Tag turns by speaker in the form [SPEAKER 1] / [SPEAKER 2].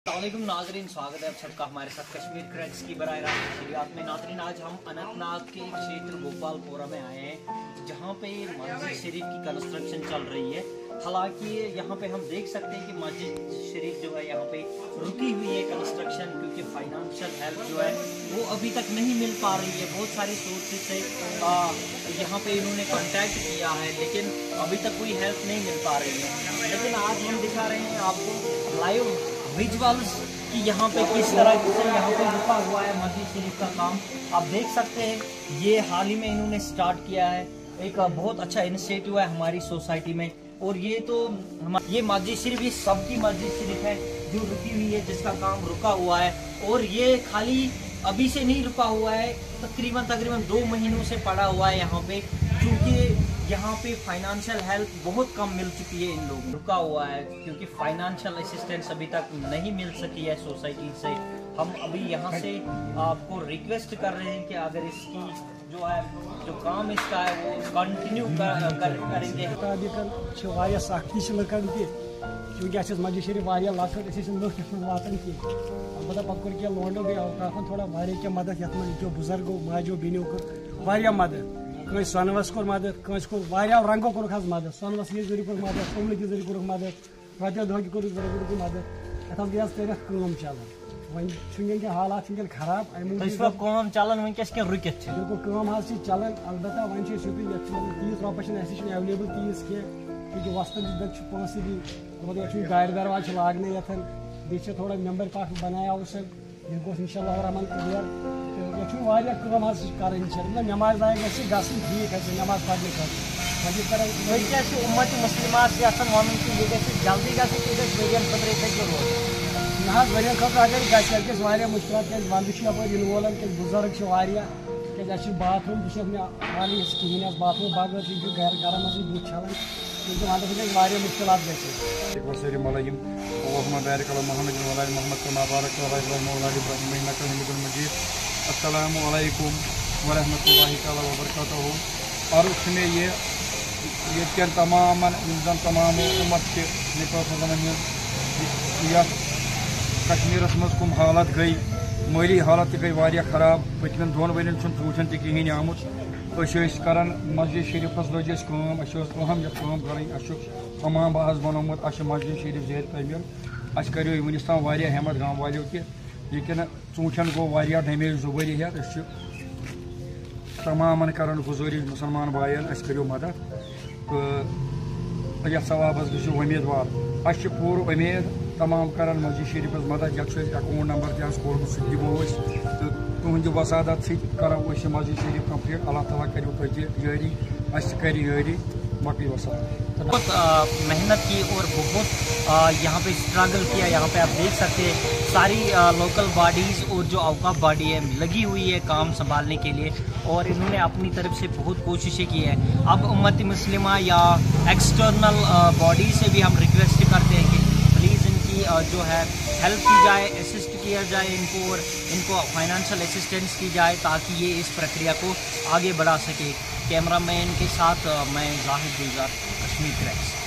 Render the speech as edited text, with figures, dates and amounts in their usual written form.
[SPEAKER 1] अस्सलामुअलैकुम नाज़रीन, स्वागत है आप सबका हमारे साथ कश्मीर क्रैक्स की बराह रास्त नशरियात में। नाज़रीन, आज हम अनंतनाग के एक क्षेत्र गोपालपोरा में आए हैं जहाँ पे मस्जिद शरीफ की कंस्ट्रक्शन चल रही है। हालांकि यहाँ पे हम देख सकते हैं कि मस्जिद शरीफ जो है यहाँ पे रुकी हुई है कंस्ट्रक्शन, क्योंकि फाइनेंशियल हेल्प जो है वो अभी तक नहीं मिल पा रही है। बहुत सारी सोर्सेज से यहाँ पे इन्होंने कॉन्टैक्ट किया है, लेकिन अभी तक कोई हेल्प नहीं मिल पा रही है। लेकिन आज हम दिखा रहे हैं आपको लाइव विजुअल्स कि यहाँ पे किस तरह से यहाँ पे रुका हुआ है मस्जिद शरीफ का काम। आप देख सकते हैं ये हाल ही में इन्होंने स्टार्ट किया है। एक बहुत अच्छा इनिशिएटिव है हमारी सोसाइटी में। और ये तो ये मस्जिद शरीफ, ये सबकी मस्जिद शरीफ है जो रुकी हुई है, जिसका काम रुका हुआ है। और ये खाली अभी से नहीं रुका हुआ है, तकरीबन 2 महीनों से पड़ा हुआ है यहाँ पे, क्योंकि यहाँ पे फाइनेंशियल हेल्प बहुत कम मिल चुकी है। इन लोगों को रुका हुआ है क्योंकि फाइनेंशियल असिस्टेंस अभी तक नहीं मिल सकी है सोसाइटी से। हम अभी यहाँ से आपको रिक्वेस्ट कर रहे हैं कि अगर इसकी जो काम इसका है वो कंटिन्यू करेंगे।
[SPEAKER 2] सख्ती लुकन क्योंकि मस्जिद शरीफ लकट वातान की अलबत्ता पत्त क्या लोंडो गई अवकाफन थोड़ा क्या मदद ये बुजुर्गो माजो बेनियो कर मदद कस सनवस कोर मदद कस को रंगो कोर मदद सनवस जरिए कोर मदद कमल के जरिए कोर मदद रत्या दह कोर मदद अतम गया कम चलान वन हालात खराब
[SPEAKER 1] कम चलान वनकस रुकित
[SPEAKER 2] बिल्कुल चलान अलबत्ता वन तीस रुपये एवेलेबल तीस क्योंकि वस्तन पोस दी गाड़ दरवाज लागने यथन बे थोड़ा मेंबर कख बनाया उस इंशाल्लाह रहमान क्लियर कर नमाज ठीक नमाज पढ़ने
[SPEAKER 1] उम्मत मुस्लिमात वन जल्दी
[SPEAKER 2] वन खतर अगर मुश्किल वंद वोल बुजुर्ग क्या बाथरूम वाली कहें बाथरूम बगैर घर मज बुत छलान क्योंकि वंद मुश्किल
[SPEAKER 3] अस्सलामुअलैकुम वरहमतुल्लाहि तआला वबरकातुहू। अर्ज़ में ये तमाम तमाम उम्मत के कश्मीर मज कम हालत गई, माली हालत गई वारिया खराब। पतमन 2 वन सूचन तहन आमुत कर मस्जिद शरीफस लज अहम कर तमाम बहस बनोमुत मस्जिद शरीफ जेर तमीर करो वनस ताम हेमत गाँव वालों कि लेकिन चूचन गो डैमेज 2 वरी हेत तमाम कर गुजारिश मुसलमान बायन करो मदद तो ये सवाबस गो उम्मीदवार पूर उम्मीद तमाम कर मस्जिद शरीफ मदद ये अकाउंट नंबर तह कोर्ट सह दिमो तो तुहद वसादत सरो मस्जिद शरीफ कम्प्लीट। अल्लाह ताला करो जारी कर जारी बाकी वसादत।
[SPEAKER 1] बहुत मेहनत की और बहुत यहाँ पे स्ट्रगल किया। यहाँ पे आप देख सकते हैं सारी लोकल बॉडीज़ और जो अवकाफ बॉडी है लगी हुई है काम संभालने के लिए, और इन्होंने अपनी तरफ से बहुत कोशिशें की है। अब उम्मत मुस्लिमा या एक्सटर्नल बॉडी से भी हम रिक्वेस्ट करते हैं कि प्लीज़ इनकी जो है हेल्प की जाए, असिस्ट किया जाए इनको, और इनको फाइनेंशियल असिस्टेंस की जाए ताकि ये इस प्रक्रिया को आगे बढ़ा सके। कैमरामैन के साथ मैं जाहिद गुलजार, कश्मीर क्रैक्स।